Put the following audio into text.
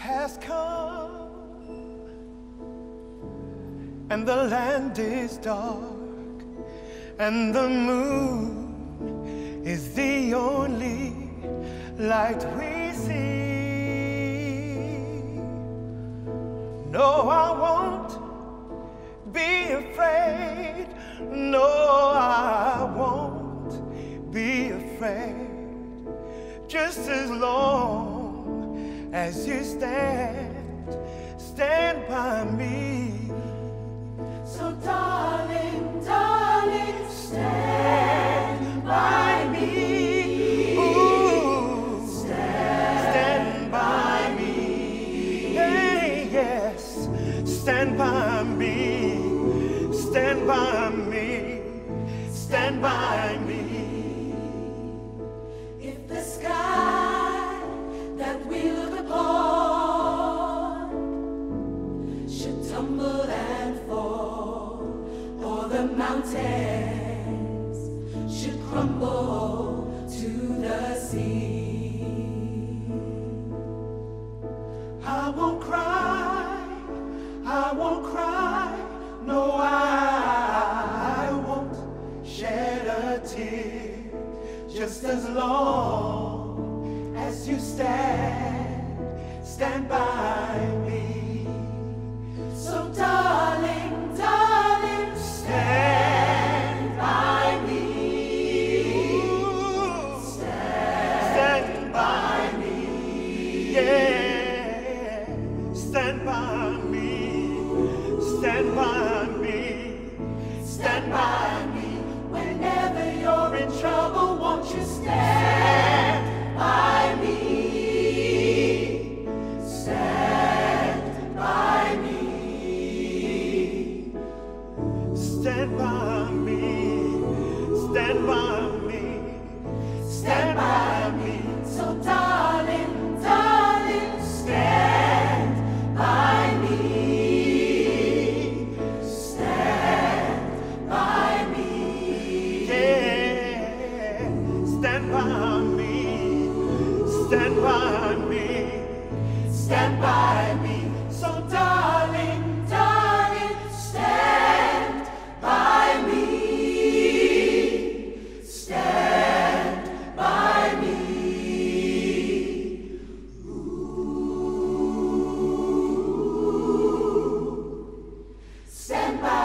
has come, and the land is dark, and the moon is the only light we see. No, I won't be afraid. No, I won't be afraid. Just as long as you stand by me. So darling, darling, stand by me. Ooh, stand by me. Hey, yes, stand by me. Stand by me. Stand by me. If the sky that we look upon should tumble and fall, or the mountains should crumble to the sea, I won't cry, I won't cry, no, I won't shed a tear, just as long as you stand by me. so darling, darling, stand by me. Ooh, stand by me, yeah, stand by me, stand by me, stand by me. Whenever you're in trouble, won't you stand by me? Stand by me. Stand by me, stand by me, Stand by me. So darling, darling, stand by me. Stand by me. yeah, stand by me, stand by me, Stand by me. So darling, darling, stand by me. Stand by me. Stand by